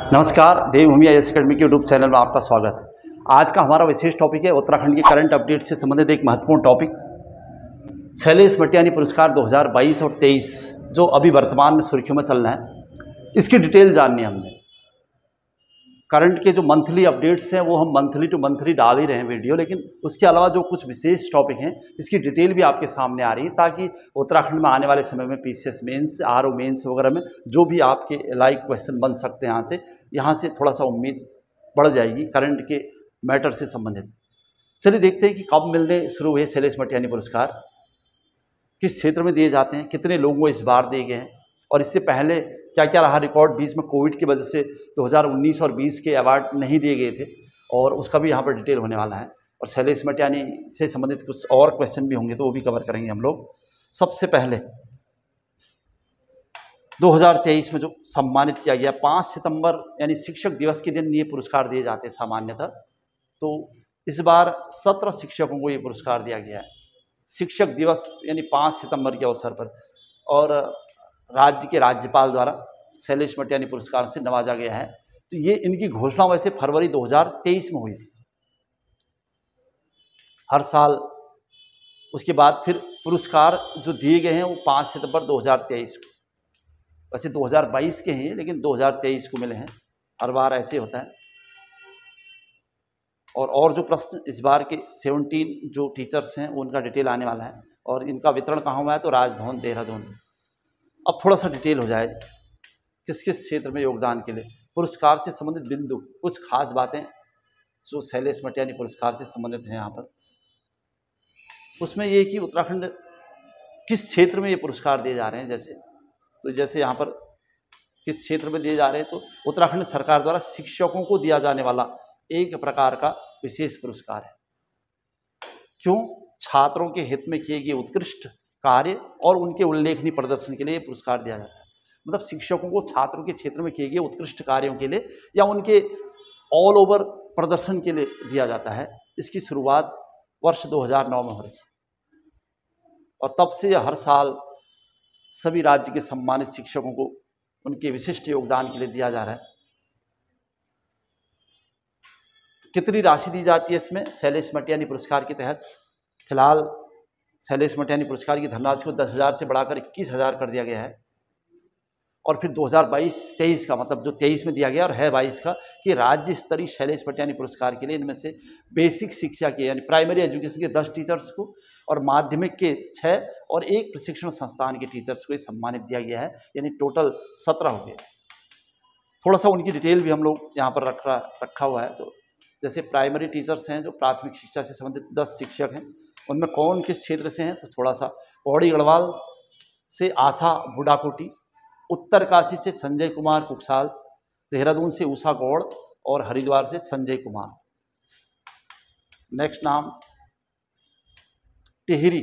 नमस्कार, Devbhoomi IAS academy के YouTube channel में आपका स्वागत है। आज का हमारा विशेष टॉपिक है उत्तराखंड की करंट अपडेट से संबंधित एक महत्वपूर्ण टॉपिक शैलेश मटियानी पुरस्कार 2022 और 23 जो अभी वर्तमान में सुर्खियों में चल रहा है, इसकी डिटेल जाननी है हमने। करंट के जो मंथली अपडेट्स हैं वो हम मंथली टू मंथली डाल ही रहे हैं वीडियो, लेकिन उसके अलावा जो कुछ विशेष टॉपिक हैं इसकी डिटेल भी आपके सामने आ रही है, ताकि उत्तराखंड में आने वाले समय में पीसीएस मेंस, आरओ मेंस वगैरह में जो भी आपके लाइव क्वेश्चन बन सकते हैं यहाँ से थोड़ा सा उम्मीद बढ़ जाएगी करंट के मैटर से संबंधित। चलिए देखते हैं कि कब मिलने शुरू हुए शैलेश मटियानी पुरस्कार, किस क्षेत्र में दिए जाते हैं, कितने लोगों को इस बार दिए गए हैं और इससे पहले क्या क्या रहा रिकॉर्ड। बीच में कोविड की वजह से 2019 और 20 के अवार्ड नहीं दिए गए थे और उसका भी यहाँ पर डिटेल होने वाला है। और शैलेश मटियानी से संबंधित कुछ और क्वेश्चन भी होंगे तो वो भी कवर करेंगे हम लोग। सबसे पहले 2023 में जो सम्मानित किया गया 5 सितंबर यानी शिक्षक दिवस के दिन ये पुरस्कार दिए जाते हैं सामान्यतः, तो इस बार 17 शिक्षकों को ये पुरस्कार दिया गया है शिक्षक दिवस यानी 5 सितंबर के अवसर पर, और राज्य के राज्यपाल द्वारा शैलेश मटियानी पुरस्कार से नवाजा गया है। तो ये इनकी घोषणा वैसे फरवरी 2023 में हुई थी हर साल। उसके बाद फिर पुरस्कार जो दिए गए हैं वो 5 सितंबर 2023 को, वैसे 2022 के हैं लेकिन 2023 को मिले हैं, हर बार ऐसे होता है। और जो प्रश्न इस बार के 17 जो टीचर्स हैं उनका डिटेल आने वाला है और इनका वितरण कहाँ हुआ है तो राजभवन देहरादून। अब थोड़ा सा डिटेल हो जाए किस किस क्षेत्र में योगदान के लिए पुरस्कार से संबंधित बिंदु, कुछ खास बातें जो शैलेश मटियानी पुरस्कार से संबंधित हैं यहाँ पर। उसमें ये कि उत्तराखंड किस क्षेत्र में ये पुरस्कार दिए जा रहे हैं, जैसे यहाँ पर किस क्षेत्र में दिए जा रहे हैं तो उत्तराखंड सरकार द्वारा शिक्षकों को दिया जाने वाला एक प्रकार का विशेष पुरस्कार है। क्यों? छात्रों के हित में किए गए उत्कृष्ट कार्य और उनके उल्लेखनीय प्रदर्शन के लिए पुरस्कार दिया जाता है। मतलब शिक्षकों को छात्रों के क्षेत्र में किए गए उत्कृष्ट कार्यों के लिए या उनके ऑल ओवर प्रदर्शन के लिए दिया जाता है। इसकी शुरुआत वर्ष 2009 में हो रही है और तब से हर साल सभी राज्य के सम्मानित शिक्षकों को उनके विशिष्ट योगदान के लिए दिया जा रहा है। कितनी राशि दी जाती है इसमें शैलेश मटियानी पुरस्कार के तहत? फिलहाल शैलेश मटियानी पुरस्कार की धनराशि को 10,000 से बढ़ाकर 21,000 कर दिया गया है। और फिर 2022-23 का, मतलब जो 23 में दिया गया और है 22 का, कि राज्य स्तरीय शैलेश मटियानी पुरस्कार के लिए इनमें से बेसिक शिक्षा के यानी प्राइमरी एजुकेशन के 10 टीचर्स को और माध्यमिक के 6 और एक प्रशिक्षण संस्थान के टीचर्स को सम्मानित दिया गया है, यानी टोटल 17 हो गए। थोड़ा सा उनकी डिटेल भी हम लोग यहाँ पर रखा हुआ है। तो जैसे प्राइमरी टीचर्स हैं जो प्राथमिक शिक्षा से संबंधित 10 शिक्षक हैं, उनमें कौन किस क्षेत्र से हैं तो थोड़ा सा पौड़ी गढ़वाल से आशा बुडाकोटी, उत्तरकाशी से संजय कुमार कुकसाल, देहरादून से उषा गौड़ और हरिद्वार से संजय कुमार। नेक्स्ट नाम टिहरी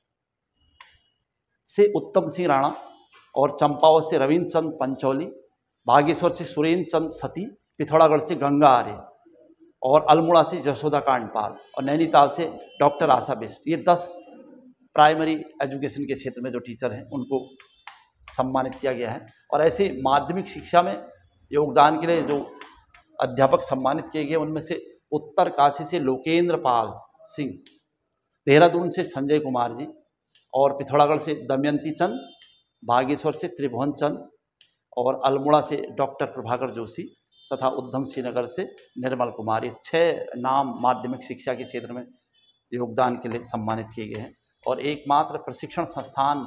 से उत्तम सिंह राणा और चंपावत से रविंद्र चंद पंचौली, बागेश्वर से सुरेंद्र चंद सती, पिथौरागढ़ से गंगा आर्य और अल्मोड़ा से यशोदा कांडपाल और नैनीताल से डॉक्टर आशा बिष्ट। ये 10 प्राइमरी एजुकेशन के क्षेत्र में जो टीचर हैं उनको सम्मानित किया गया है। और ऐसे माध्यमिक शिक्षा में योगदान के लिए जो अध्यापक सम्मानित किए गए उनमें से उत्तरकाशी से लोकेंद्र पाल सिंह, देहरादून से संजय कुमार जी और पिथौरागढ़ से दमयंती चंद, बागेश्वर से त्रिभुवन चंद और अल्मोड़ा से डॉक्टर प्रभाकर जोशी तथा उधम सिंह नगर से निर्मल कुमार। ये 6 नाम माध्यमिक शिक्षा के क्षेत्र में योगदान के लिए सम्मानित किए गए हैं। और एकमात्र प्रशिक्षण संस्थान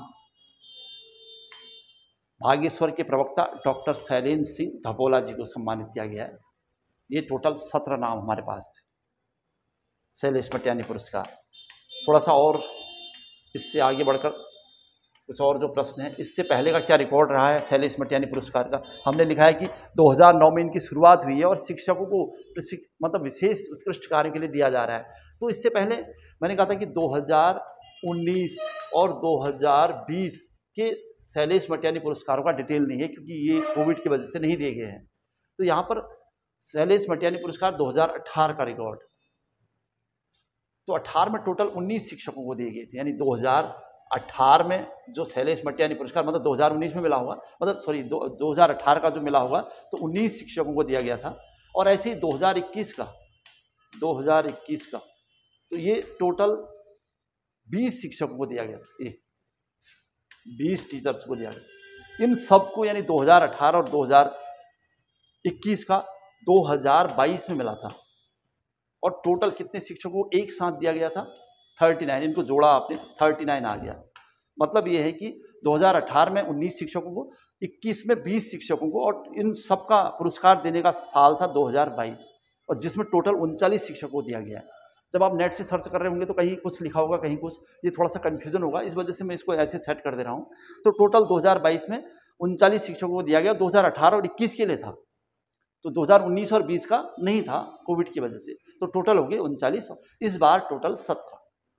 बागेश्वर के प्रवक्ता डॉक्टर शैलेंद्र सिंह धपोला जी को सम्मानित किया गया है। ये टोटल 17 नाम हमारे पास थे शैलेश मटियानी पुरस्कार। थोड़ा सा और इससे आगे बढ़कर कुछ और जो प्रश्न है, इससे पहले का क्या रिकॉर्ड रहा है शैलेश मटियानी पुरस्कार का। हमने लिखा है कि 2009 में इनकी शुरुआत हुई है और शिक्षकों को मतलब विशेष उत्कृष्ट कार्य के लिए दिया जा रहा है। तो इससे पहले मैंने कहा था कि 2019 और 2020 के शैलेश मटियानी पुरस्कारों का डिटेल नहीं है क्योंकि ये कोविड की वजह से नहीं दिए गए हैं। तो यहाँ पर शैलेश मटियानी पुरस्कार 2018 का रिकॉर्ड, तो 18 में टोटल 19 शिक्षकों को दिए गए थे, यानी 2018 में जो शैलेश मटियानी पुरस्कार मतलब 2019 में मिला होगा, मतलब सॉरी 2018 का जो मिला होगा तो 19 शिक्षकों को दिया गया था। और ऐसे ही 2021 का तो ये टोटल 20 शिक्षकों को दिया गया था, ये 20 टीचर्स को दिया गया। इन सबको यानी 2018 और 2021 का 2022 में मिला था। और टोटल कितने शिक्षकों को एक साथ दिया गया था? 39। इनको जोड़ा आपने 39 आ गया। मतलब ये है कि 2018 में 19 शिक्षकों को, 21 में 20 शिक्षकों को, और इन सबका पुरस्कार देने का साल था 2022, और जिसमें टोटल 39 शिक्षकों को दिया गया है। जब आप नेट से सर्च कर रहे होंगे तो कहीं कुछ लिखा होगा, कहीं कुछ, ये थोड़ा सा कन्फ्यूजन होगा, इस वजह से मैं इसको ऐसे सेट कर दे रहा हूँ। तो टोटल 2022 में 39 शिक्षकों को दिया गया, 2018 और 21 के लिए था, तो 2019 और 20 का नहीं था कोविड की वजह से, तो टोटल हो गए 39। इस बार टोटल 17।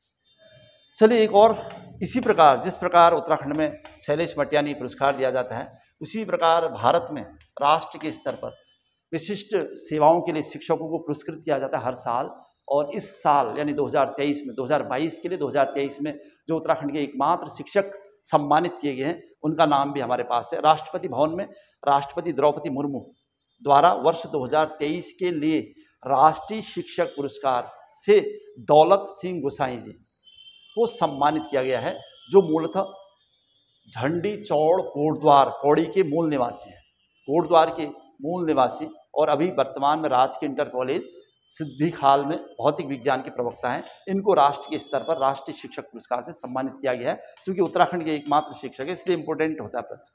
चलिए एक और, इसी प्रकार जिस प्रकार उत्तराखंड में शैलेश मटियानी पुरस्कार दिया जाता है, उसी प्रकार भारत में राष्ट्र के स्तर पर विशिष्ट सेवाओं के लिए शिक्षकों को पुरस्कृत किया जाता है हर साल। और इस साल यानी 2023 में, 2022 के लिए 2023 में जो उत्तराखंड के एकमात्र शिक्षक सम्मानित किए गए हैं, उनका नाम भी हमारे पास है। राष्ट्रपति भवन में राष्ट्रपति द्रौपदी मुर्मू द्वारा वर्ष 2023 के लिए राष्ट्रीय शिक्षक पुरस्कार से दौलत सिंह गोसाई जी को सम्मानित किया गया है, जो मूलतः झंडी चौड़ कोटद्वार पौड़ी के मूल निवासी हैं, कोटद्वार के मूल निवासी, और अभी वर्तमान में राजकीय इंटर कॉलेज सिद्धिखाल में भौतिक विज्ञान के प्रवक्ता हैं। इनको राष्ट्र के स्तर पर राष्ट्रीय शिक्षक पुरस्कार से सम्मानित किया गया है। क्योंकि उत्तराखंड के एकमात्र शिक्षक है, इसलिए इंपोर्टेंट होता है प्रश्न।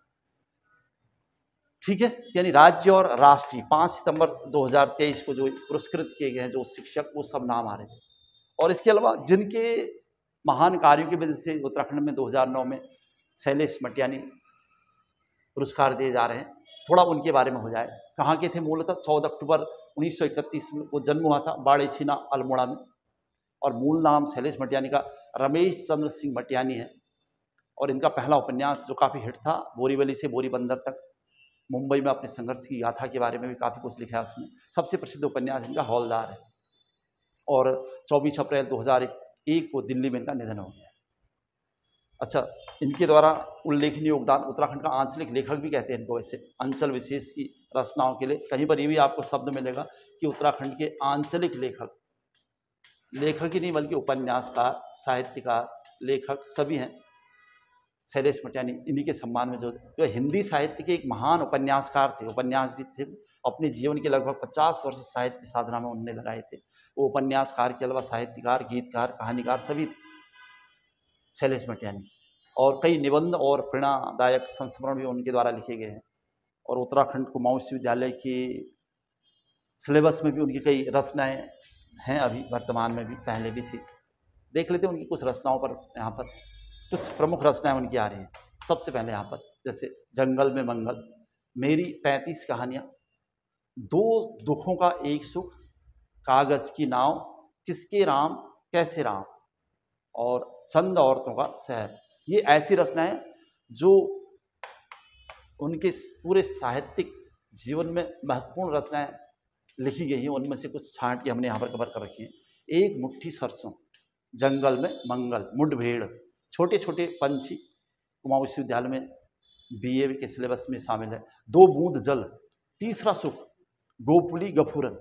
ठीक है, यानी राज्य और राष्ट्रीय 5 सितंबर 2023 को जो पुरस्कृत किए गए हैं जो शिक्षक, वो सब नाम आ रहे थे। और इसके अलावा जिनके महान कार्यों की वजह से उत्तराखंड में 2009 में शैलेश मटियानी पुरस्कार दिए जा रहे हैं, थोड़ा उनके बारे में हो जाए। कहाँ के थे? मूलतः 14 अक्टूबर 1931 में वो जन्म हुआ था बाड़ेछीना अल्मोड़ा में, और मूल नाम शैलेश मटियानी का रमेश चंद्र सिंह मटियानी है। और इनका पहला उपन्यास जो काफ़ी हिट था, बोरीवली से बोरीबंदर तक, मुंबई में अपने संघर्ष की गाथा के बारे में भी काफ़ी कुछ लिखा है उसमें। सबसे प्रसिद्ध उपन्यास इनका हौलदार है। और 24 अप्रैल 2001 को दिल्ली में इनका निधन हो गया। अच्छा, इनके द्वारा उल्लेखनीय योगदान, उत्तराखंड का आंचलिक लेखक भी कहते हैं इनको वैसे, अंचल विशेष की रचनाओं के लिए। कहीं पर ये भी आपको शब्द मिलेगा कि उत्तराखंड के आंचलिक लेखक, लेखक ही नहीं बल्कि उपन्यासकार, साहित्यकार, लेखक सभी हैं शैलेश मटियानी। इन्हीं के सम्मान में जो हिंदी साहित्य के एक महान उपन्यासकार थे, उपन्यास भी थे, अपने जीवन के लगभग 50 वर्ष साहित्य साधना में उन्होंने लगाए थे। वो उपन्यासकार के अलावा साहित्यकार, गीतकार, कहानीकार सभी थे शैलेश मटियानी। और कई निबंध और प्रेरणादायक संस्मरण भी उनके द्वारा लिखे गए हैं। और उत्तराखंड कुमाऊं विश्वविद्यालय के सिलेबस में भी उनकी कई रचनाएं हैं, अभी वर्तमान में भी, पहले भी थी। देख लेते हैं उनकी कुछ रचनाओं पर। यहाँ पर कुछ प्रमुख रचनाएं उनकी आ रही हैं। सबसे पहले यहाँ पर जैसे जंगल में मंगल, मेरी 33 कहानियाँ, 2 दुखों का एक सुख, कागज की नाव, किसके राम कैसे राम, और चंद औरतों का शहर। ये ऐसी रचनाएं जो उनके पूरे साहित्यिक जीवन में महत्वपूर्ण रचनाएं लिखी गई हैं। उनमें से कुछ छांट के हमने यहाँ पर कवर कर रखी हैं। एक मुट्ठी सरसों, जंगल में मंगल, मुठभेड़, छोटे छोटे पंछी, कुमाऊं विश्वविद्यालय में बीए के सिलेबस में शामिल है। 2 बूंद जल, तीसरा सुख, गोपुली गफूरन।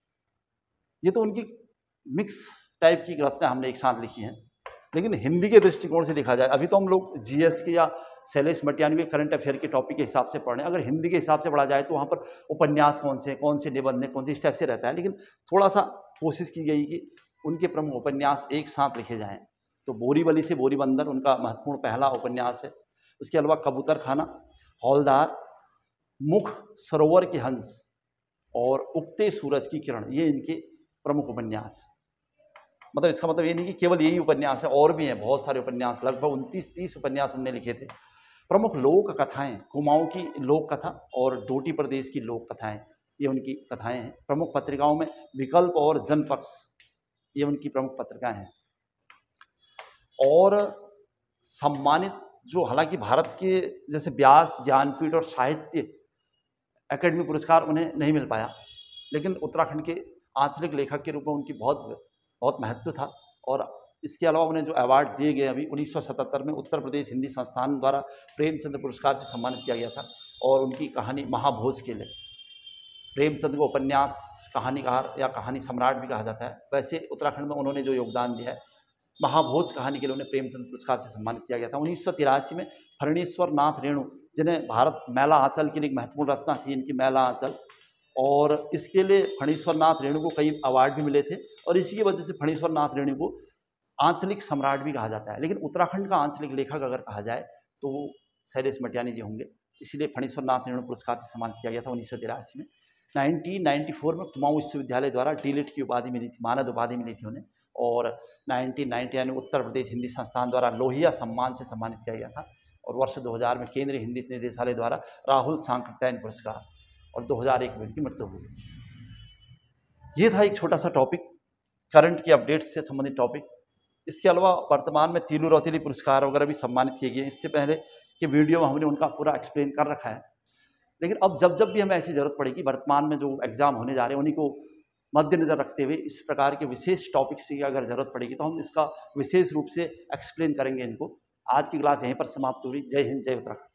ये तो उनकी मिक्स टाइप की रचना हमने एक साथ लिखी हैं। लेकिन हिंदी के दृष्टिकोण से देखा जाए, अभी तो हम लोग जीएस के या शैलेश मटियानी के करंट अफेयर के टॉपिक के हिसाब से पढ़ रहे हैं। अगर हिंदी के हिसाब से पढ़ा जाए तो वहाँ पर उपन्यास कौन से निबंध कौन से, इस टाइप से रहता है। लेकिन थोड़ा सा कोशिश की गई कि उनके प्रमुख उपन्यास एक साथ लिखे जाएँ। तो बोरीवली से बोरीबंदर उनका महत्वपूर्ण पहला उपन्यास है। उसके अलावा कबूतर खाना, हौलदार, मुख सरोवर के हंस और उगते सूरज की किरण, ये इनके प्रमुख उपन्यास। मतलब इसका मतलब ये नहीं कि केवल यही उपन्यास है, और भी हैं बहुत सारे उपन्यास, लगभग 29-30 उपन्यास उन्होंने लिखे थे। प्रमुख लोक कथाएं, कुमाऊं की लोक कथा और डोटी प्रदेश की लोक कथाएं, ये उनकी कथाएं हैं। प्रमुख पत्रिकाओं में विकल्प और जनपक्ष, ये उनकी प्रमुख पत्रिकाएं हैं। और सम्मानित जो, हालांकि भारत के जैसे व्यास, ज्ञानपीठ और साहित्य अकेडमी पुरस्कार उन्हें नहीं मिल पाया, लेकिन उत्तराखंड के आंचलिक लेखक के रूप में उनकी बहुत महत्व था। और इसके अलावा उन्हें जो अवार्ड दिए गए अभी 1977 में उत्तर प्रदेश हिंदी संस्थान द्वारा प्रेमचंद पुरस्कार से सम्मानित किया गया था, और उनकी कहानी महाभोज के लिए, प्रेमचंद को उपन्यास कहानीकार या कहानी सम्राट भी कहा जाता है, वैसे उत्तराखंड में उन्होंने जो योगदान दिया है, महाभोज कहानी के लिए उन्हें प्रेमचंद पुरस्कार से सम्मानित किया गया था। 1983 में फणीश्वर नाथ रेणु, जिन्हें भारत मैला आंचल की एक महत्वपूर्ण रचना थी इनकी मैला आंचल, और इसके लिए फणीश्वर नाथ रेणु को कई अवार्ड भी मिले थे, और इसी की वजह से फणीश्वर नाथ रेणु को आंचलिक सम्राट भी कहा जाता है। लेकिन उत्तराखंड का आंचलिक लेखक अगर कहा जाए तो वो शैलेश मटियानी जी होंगे, इसलिए फणीश्वर नाथ रेणु पुरस्कार से सम्मानित किया गया था 1983 में। 1994 में कुमाऊं विश्वविद्यालय द्वारा डीलिट की उपाधि मिली थी, मानद उपाधि मिली थी उन्हें, और 1999 में उत्तर प्रदेश हिंदी संस्थान द्वारा लोहिया सम्मान से सम्मानित किया गया था, और वर्ष 2000 में केंद्रीय हिंदी निदेशालय द्वारा राहुल सांकृत्यायन पुरस्कार, और 2001 में उनकी मृत्यु हुई। ये था एक छोटा सा टॉपिक, करंट की अपडेट्स से संबंधित टॉपिक। इसके अलावा वर्तमान में तीलू रौतेली पुरस्कार वगैरह भी सम्मानित किए गए। इससे पहले के वीडियो में हमने उनका पूरा एक्सप्लेन कर रखा है, लेकिन अब जब जब भी हमें ऐसी ज़रूरत पड़ेगी, वर्तमान में जो एग्ज़ाम होने जा रहे हैं उन्हीं को मद्देनज़र रखते हुए इस प्रकार के विशेष टॉपिक्स की अगर ज़रूरत पड़ेगी तो हम इसका विशेष रूप से एक्सप्लेन करेंगे इनको। आज की क्लास यहीं पर समाप्त हुई। जय हिंद, जय उत्तराखंड।